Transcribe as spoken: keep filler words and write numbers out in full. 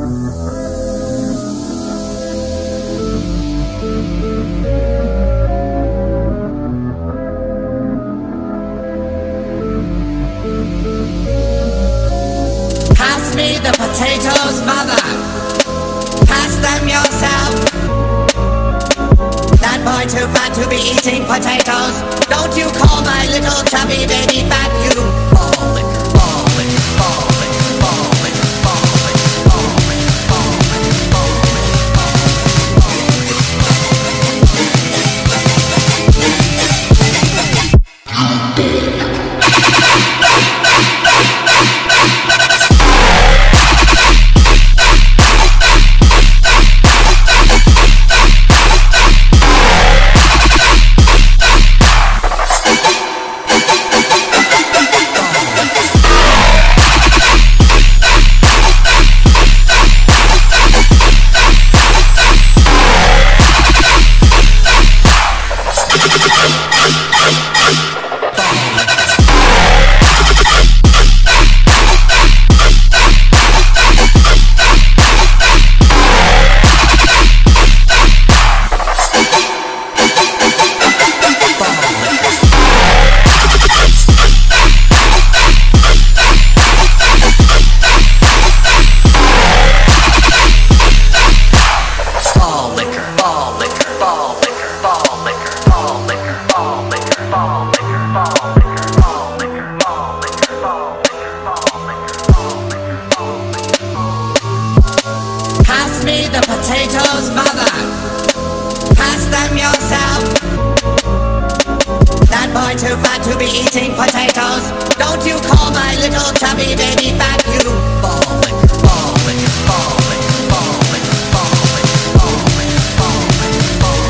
Pass me the potatoes, mother. Pass them yourself. That boy too fat to be eating potatoes. Don't you call my little chubby baby fat, you ball licker, ball licker, ball licker, ball licker, ball licker, ball licker, ball licker, ball Pass me the potatoes, mother. Pass them yourself. That boy too fat to be eating potatoes. Don't you call my little chubby baby fat, you ball licker, ball licker, ball licker, ball licker, ball licker, ball licker, ball licker, ball